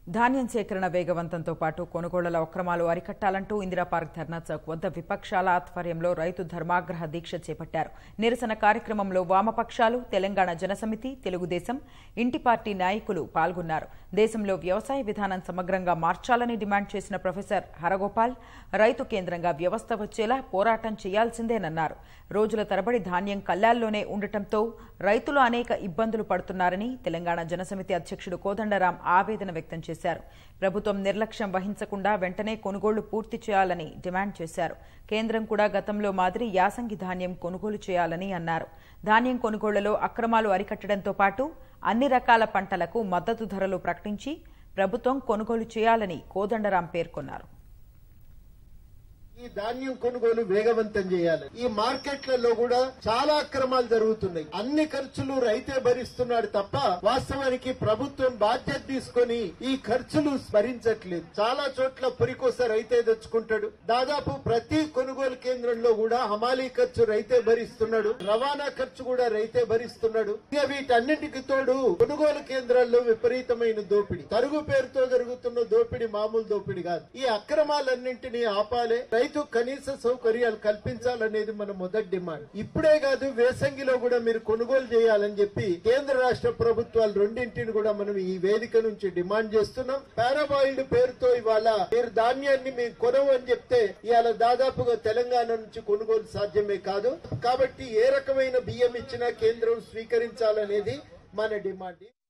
ధాన్యం సేకరణ వేగవంతంతో పాటు కొనుగోళ్ల అక్రమాలు అరికట్టాలంటూ ఇందిరాపార్క్ ధర్నా చౌక్ వద్ద విపక్షాల ఆధ్వర్యంలో రైతు ధర్మాగ్రహ దీక్ష చేపట్టారు. నిరసన కార్యక్రమంలో వామపక్షాలు, తెలంగాణ జనసమితి, తెలుగుదేశం, ఇంటి పార్టీ నాయకులు పాల్గొన్నారు. దేశంలో వ్యవసాయ విధానం సమగ్రంగా మార్చాలని డిమాండ్ చేసిన ప్రొఫెసర్ హరగోపాల్ రైతు కేంద్రంగా వ్యవస్థ వచ్చేలా పోరాటం చేయాల్సిందేనన్నారు. రోజుల తరబడి ధాన్యం కల్లాల్లోనే ఉండటంతో రైతులు అనేక ఇబ్బందులు పడుతున్నారని తెలంగాణ జనసమితి అధ్యక్షుడు కోదండరాం ఆవేదన వ్యక్తం చేశారు. ప్రభుత్వం నిర్లక్ష్యం వహించకుండా వెంటనే కొనుగోళ్లు పూర్తి చేయాలని డిమాండ్ చేశారు. కేంద్రం కూడా గతంలో మాదిరి యాసంగి ధాన్యం కొనుగోలు చేయాలని అన్నారు. ధాన్యం కొనుగోళ్లలో అక్రమాలు అరికట్టడంతో పాటు అన్ని రకాల పంటలకు మద్దతు ధరలు ప్రకటించి ప్రభుత్వం కొనుగోలు చేయాలని కోదండరాం పేర్కొన్నారు. ఈ ధాన్యం కొనుగోలు వేగవంతం చేయాలి. ఈ మార్కెట్లలో కూడా చాలా అక్రమాలు జరుగుతున్నాయి. అన్ని ఖర్చులు రైతే భరిస్తున్నాడు తప్ప వాస్తవానికి ప్రభుత్వం బాధ్యత తీసుకొని ఈ ఖర్చులు భరించట్లేదు. చాలా చోట్ల పురికోస రైతే తెచ్చుకుంటాడు. దాదాపు ప్రతి కొనుగోలు కేంద్రంలో కూడా హమాలీ ఖర్చు రైతే భరిస్తున్నాడు, రవాణా ఖర్చు కూడా రైతే భరిస్తున్నాడు. ఇక వీటన్నింటికి తోడు కొనుగోలు కేంద్రాల్లో విపరీతమైన దోపిడీ, తరుగు పేరుతో జరుగుతున్న దోపిడీ మామూలు దోపిడీ కాదు. ఈ అక్రమాలన్నింటినీ ఆపాలే, రైతు కనీస సౌకర్యాలు కల్పించాలనేది మన మొదటి డిమాండ్. ఇప్పుడే కాదు, వేసంగిలో కూడా మీరు కొనుగోలు చేయాలని చెప్పి కేంద్ర రాష్ట్ర ప్రభుత్వాలు రెండింటిని కూడా మనం ఈ వేదిక నుంచి డిమాండ్ చేస్తున్నాం. పారాబాయిల్డ్ పేరుతో ఇవాళ మీరు ధాన్యాన్ని మేము కొనవు అని చెప్తే ఇవాళ దాదాపుగా తెలంగాణ నుంచి కొనుగోలు సాధ్యమే కాదు. కాబట్టి ఏ రకమైన బియ్యం ఇచ్చినా కేంద్రం స్వీకరించాలనేది మన డిమాండ్.